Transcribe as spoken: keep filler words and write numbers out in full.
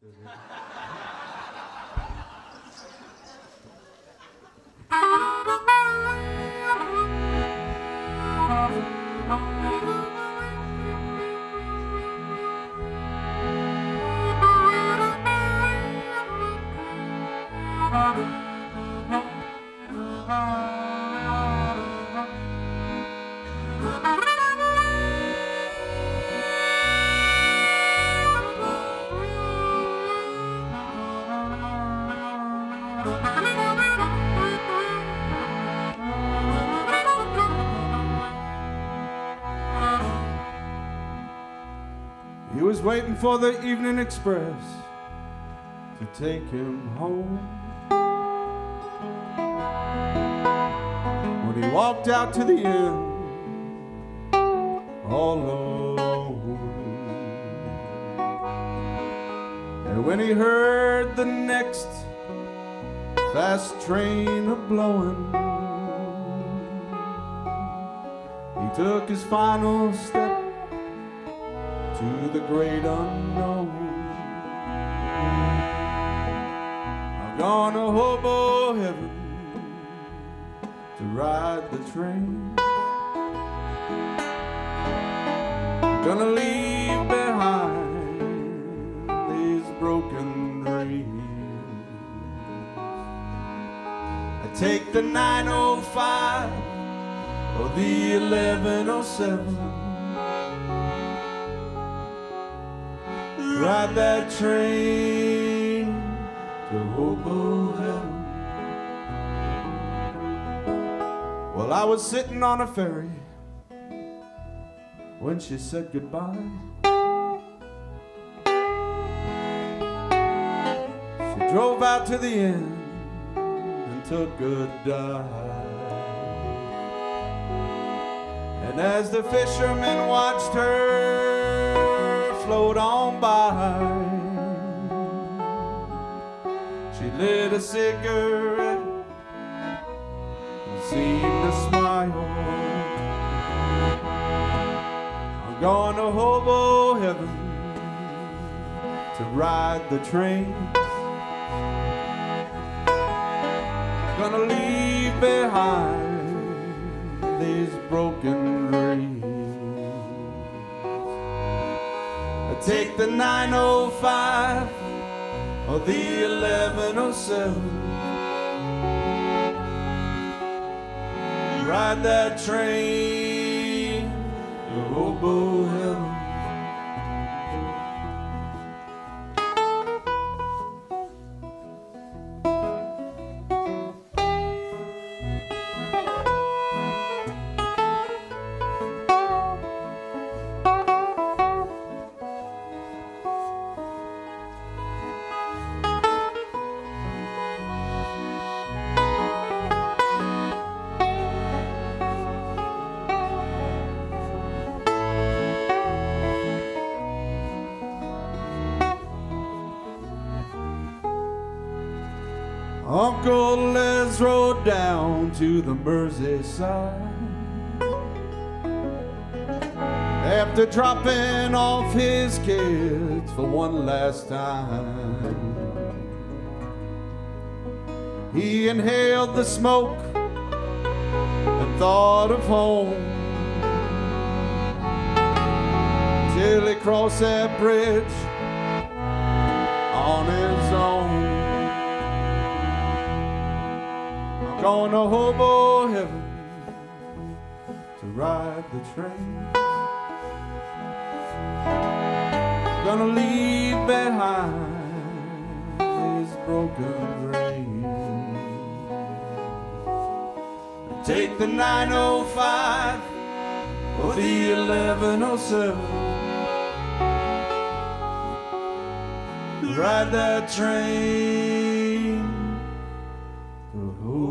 He was waiting for the evening express to take him home. When he walked out to the inn all alone, and when he heard the next fast train a-blowing, he took his final step to the great unknown. I'm gonna hobo heaven to ride the train. I'm gonna leave behind these broken dreams. I take the nine oh five or the eleven oh seven, ride that train to hobo heaven. Well, I was sitting on a ferry when she said goodbye. She drove out to the end and took a dive. And as the fishermen watched her float on by, she lit a cigarette and seemed to smile. I'm going to hobo heaven to ride the train. Gonna leave behind these broken dreams. Take the nine oh five or the eleven oh seven, ride that train to hobo heaven. Uncle Les rode down to the Mersey side after dropping off his kids for one last time. He inhaled the smoke and thought of home till he crossed that bridge on his own. Going to hobo heaven to ride the train. Gonna leave behind these broken dreams. Take the nine oh five or the eleven oh seven, ride that train to hobo.